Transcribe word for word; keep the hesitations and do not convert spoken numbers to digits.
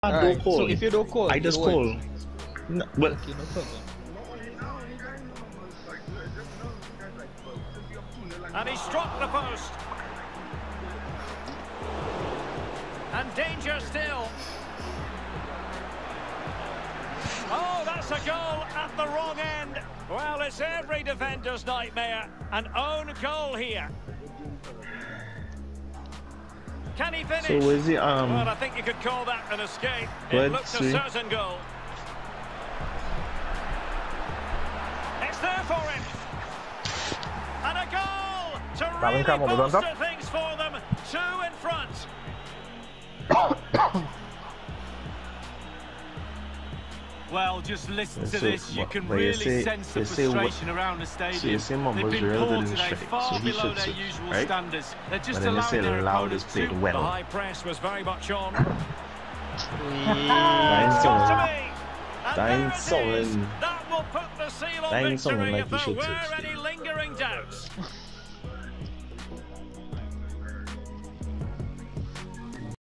Right. call. So if you don't call, I just it call. works. No, but Okay, no problem. And he struck the post. And danger still. Oh, that's a goal at the wrong end. Well, it's every defender's nightmare. An own goal here. Can he finish? so was it um? Well, I think you could call that an escape. It Let's looks see. a certain goal. It's there for him. And a goal to really bolster things for them. Two in front. Well, just listen to So, this. You what- can but you really say- sense the you say what- frustration around the stadium. so you say Mum They've was been really poor good in today, strike, far so he below should their sit, usual right? standards. They're just But then you allowing say their Loud opponents is to... played The well. high press was very much on. Dying Got to song. me. And Dying there it song. is. That will put the seal on Dying song victory like if you there should were say. any lingering doubts.